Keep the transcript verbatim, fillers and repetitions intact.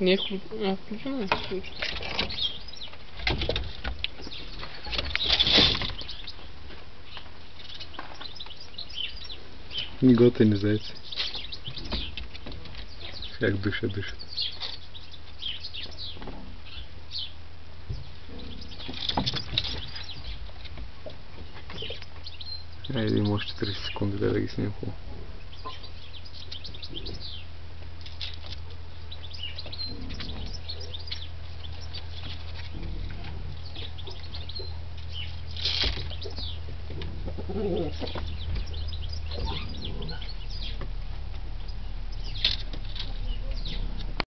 Не е включено. А, включено е. Готини зайци. Как душа дышит. Айде, може четиридесет секунди да ги снимам хубаво.